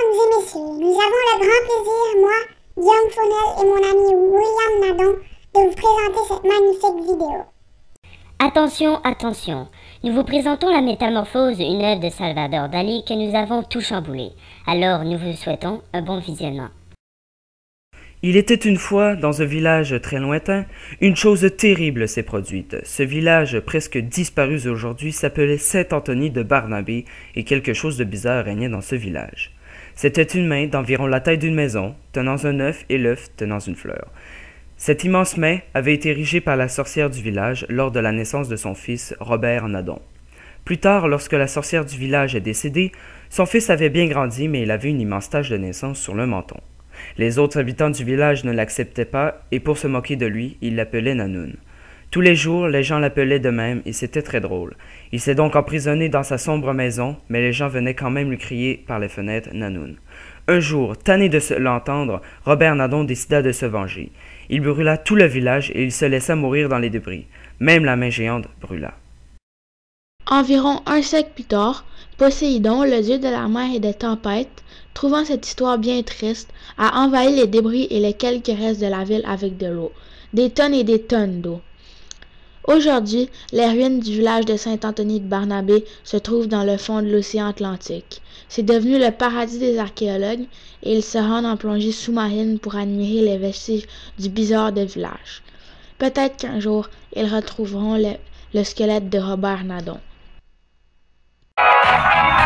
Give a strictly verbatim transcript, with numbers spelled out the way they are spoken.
et messieurs, nous avons le grand plaisir, moi, Guillaume Fournel et mon ami William Nadon, de vous présenter cette magnifique vidéo. Attention, attention, nous vous présentons La Métamorphose, une œuvre de Salvador Dali que nous avons tout chamboulé. Alors nous vous souhaitons un bon visionnement. Il était une fois, dans un village très lointain, une chose terrible s'est produite. Ce village, presque disparu aujourd'hui, s'appelait Saint-Anthony de Barnabé, et quelque chose de bizarre régnait dans ce village. C'était une main d'environ la taille d'une maison, tenant un œuf et l'œuf tenant une fleur. Cette immense main avait été érigée par la sorcière du village lors de la naissance de son fils, Robert Nadon. Plus tard, lorsque la sorcière du village est décédée, son fils avait bien grandi, mais il avait une immense tache de naissance sur le menton. Les autres habitants du village ne l'acceptaient pas, et pour se moquer de lui, ils l'appelaient Nanoun. Tous les jours, les gens l'appelaient de même, et c'était très drôle. Il s'est donc emprisonné dans sa sombre maison, mais les gens venaient quand même lui crier par les fenêtres Nanoun. Un jour, tanné de l'entendre, Robert Nadon décida de se venger. Il brûla tout le village et il se laissa mourir dans les débris. Même la main géante brûla. Environ un siècle plus tard, Poséidon, le dieu de la mer et des tempêtes, trouvant cette histoire bien triste, a envahi les débris et les quelques restes de la ville avec de l'eau, des tonnes et des tonnes d'eau. Aujourd'hui, les ruines du village de Saint-Anthony de Barnabé se trouvent dans le fond de l'océan Atlantique. C'est devenu le paradis des archéologues et ils se rendent en plongée sous-marine pour admirer les vestiges du bizarre de village. Peut-être qu'un jour, ils retrouveront le, le squelette de Robert Nadon.